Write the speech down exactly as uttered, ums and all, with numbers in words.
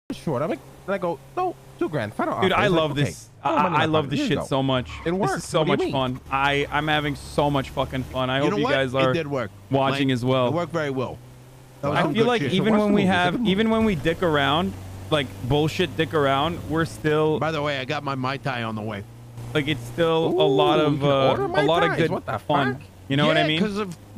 short. I'm like, and I go, no, two grand. Final Dude, offer. I He's love like, okay, this. no I, money I left love on this Here you shit go. so much. It worked. This is so What do you much mean? fun. I I'm having so much fucking fun. I You hope know you what? guys It are did work. watching Like, as well. It worked very well. That was I some feel good like shit. even Watch when the we movie. It's a have, good movie. even when we dick around, like bullshit dick around, we're still By the way, I got my Mai Tai on the way. like it's still Ooh, a lot we of can uh, order a Mai lot of Tais. good What the fun. fuck? You know yeah, what I mean? because of